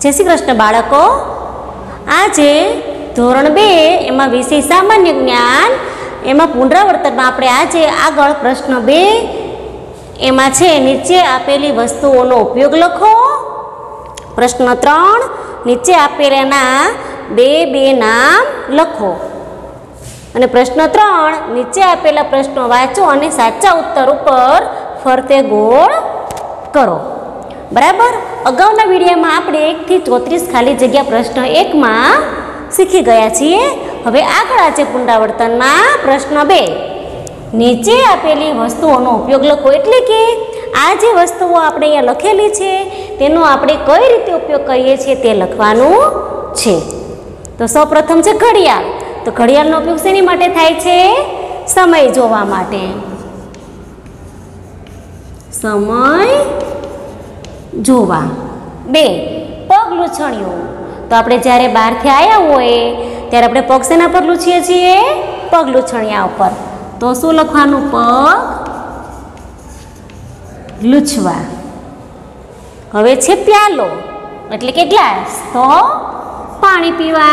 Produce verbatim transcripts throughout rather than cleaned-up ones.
जय श्री कृष्ण बाळको। आजे धोरण बे एमां विषय सामान्य ज्ञान एमां पुनरावर्तन में आपणे आजे आगळ प्रश्न बे एमां छे नीचे आपेली वस्तुओनो उपयोग लखो। प्रश्न त्रण नीचे आपेलाना बे बे नाम लखो अने प्रश्न त्रण नीचे आपेला प्रश्नो वाँचो अने साचा उत्तर उपर फरते गोळ करो। बराबर। अगाउना विडियो में आपणे एक थी चौतरीस खाली जग्या प्रश्न एक में शीखी गया छीए। हवे आगळ आजे पुनरावर्तन में प्रश्न बे नीचे आपेली वस्तुओनो उपयोग लखो एटले के आ जे वस्तुओ आपणे अहींया लखेली छे तेनो आपणे कई रीते उपयोग करीए छीए ते लखवानुं छे। तो सौ प्रथम छे घड़ियाळ। तो घड़ियाळनो उपयोग शेनी माटे थाय छे? समय जोवा माटे। समय जोवा। बे पग लूछणियों। तो आपणे ज्यारे बहारथी आव्या होय त्यारे आपणे पग शेना पर लूछीए छीए? पग लूछणिया पर। तो शुं लखवानुं? पग लूछवा। हवे छे प्यालो एटले के ग्लास। तो पाणी पीवा।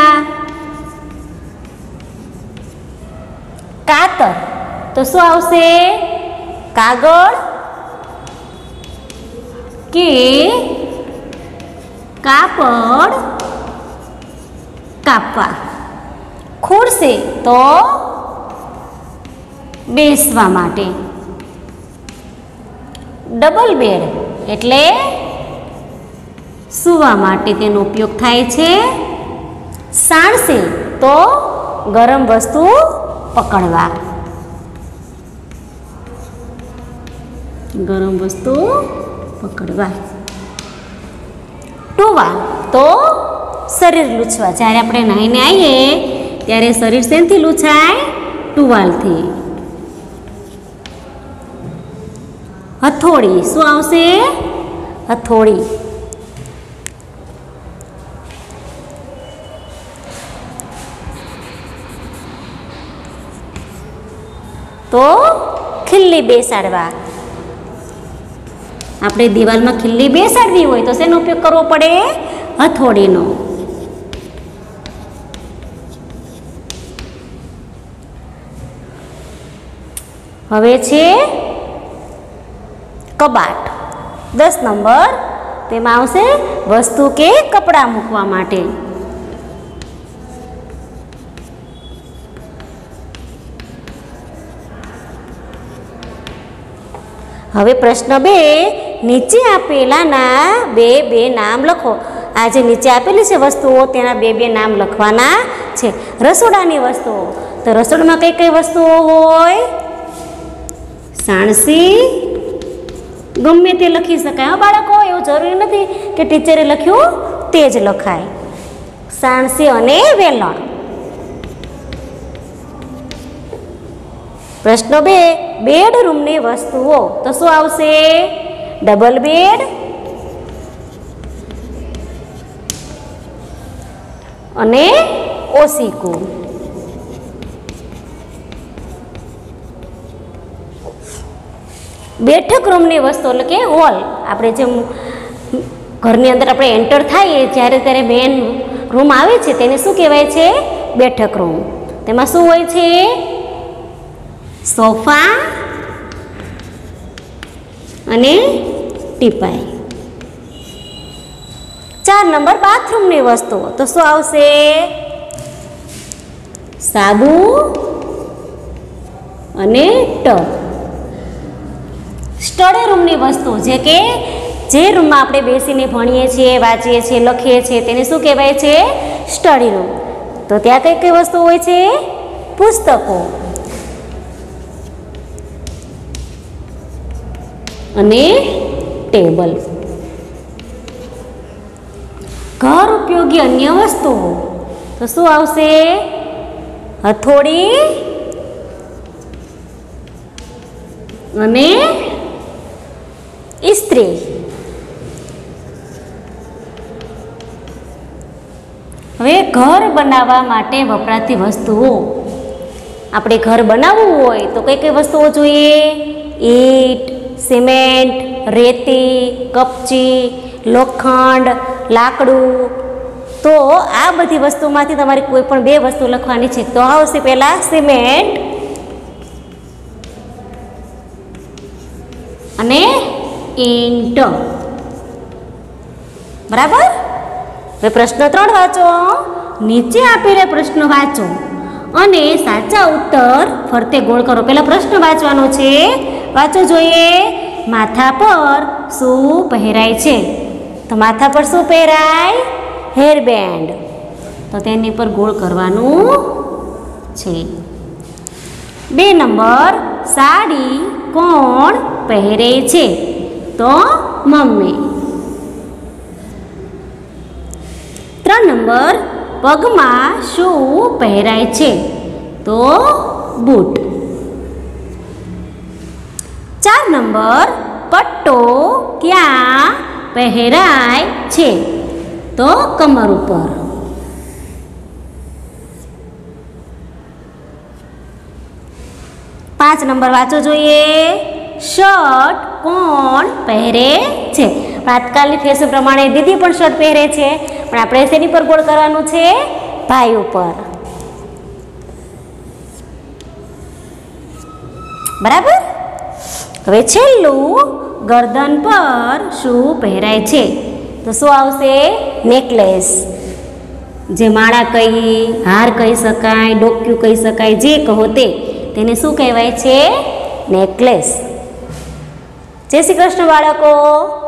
कातर। तो शुं आवशे? कागळ के कापड़ कापवा। खुरशी। तो बेसवा माटे। डबल बेड एटले सुवा माटे तेनो उपयोग थाय छे। साणसी। तो गरम वस्तु पकड़वा। गरम वस्तु पकड़वा। टोवा। तो शरीर लूछवा। ज्यारे आपणे नाहीने आवीए त्यारे शरीर शेनथी लूछाय? टुवालथी। हथोड़ी। शुं आवशे? हथोड़ी। तो खिल्ली बेसाडवा। आपणे दीवाल में खिल्ली बेसाडवी होय तो शेनो उपयोग करवो पड़े? हथोड़ीनो। हवे छे कबाट। दस नंबर तेमां आवशे वस्तु के कपड़ा मूकवा माटे। हवे प्रश्न बे नीचे आपेलाना बे बे नाम लखो। आज नीचे आपेली छे वस्तुओ तेना बे बे नाम लखवाना छे। रसोडानी वस्तुओ। तो रसोडामां कई कई वस्तुओ होय? साणसी गमे ते लखी शकाय। हाँ बाळको, एवुं जरूरी नथी के टीचरे लख्युं ते ज लखाय। साणसी अने वेलण। प्रश्न बे बेडरूम ने वस्तुओ। तो शुं आवशे? डबल बेड अने ओसीकू। बेठक रूम ने वस्तु एटले के हॉल। आपणे जे घरनी अंदर आपणे एंटर थाईए त्यारे त्यारे मेन रूम आवे छे तेने शुं कहेवाय छे? बेठक रूम। तेमां शुं होय छे? सोफा अने टीपाई। चार नंबर बाथरूम ने वस्तु। तो शुं आवशे? साबु अने टब। स्टडी रूम ની વસ્તુ જે કે જે રૂમમાં આપણે બેસીને ભણીએ છીએ, વાંચીએ છીએ, લખીએ છીએ તેને શું કહેવાય છે? Study room. તો ત્યાં કઈ કઈ વસ્તુ હોય છે? પુસ્તકો અને ટેબલ। ઘર ઉપયોગી અન્ય વસ્તુઓ। તો શું આવશે? હથોડી અને इस्त्री। हवे घर बनावा माटे वपराती वस्तुओ। आपणे घर बनाववुं होय तो कई कई वस्तुओ जोईए? ईट, सीमेंट, रेती, कपची, લોખંડ, લાકડું. તો આ બધી વસ્તુમાંથી તમારે કોઈ પણ બે વસ્તુ લખવાની છે. તો આવશે પહેલાં સિમેન્ટ અને ઈંટ. બરાબર. હવે પ્રશ્ન ત્રણ વાંચો. નીચે આપેલા પ્રશ્ન વાંચો અને સાચા ઉત્તર ફરતે ગોળ કરો. પહેલા પ્રશ્ન વાંચવાનો છે. વાંચો જોઈએ. માથા પર શું પહેરાય છે? તો માથા પર શું પહેરાય? હેરબેન્ડ. તો તેની પર ગોળ કરવાનું છે. બે નંબર, સાડી કોણ પહેરે છે? તો મમ્મી. ત્રણ નંબર, પગમાં શું પહેરાય છે? તો બૂટ. ચાર નંબર, પટ્ટો ક્યાં પહેરાય છે? તો કમર ઉપર. પાંચ નંબર વાંચો જોઈએ. શર્ટ કોણ પહેરે છે? આજકાલની ફેશન પ્રમાણે દીદી પણ શર્ટ પહેરે છે, પણ આપણે શેની પર ગોળ કરવાનું છે? ભાઈ ઉપર. બરાબર. હવે છેલ્લું, ગરદન પર શું પહેરાય છે? તો શું આવશે? નેકલેસ. જે માળા કહી, હાર કહી શકાય, ડોક્યુ કહી શકાય, જે કહો તે, તેને શું કહેવાય છે? નેકલેસ. જય શ્રી કૃષ્ણ બાળકો.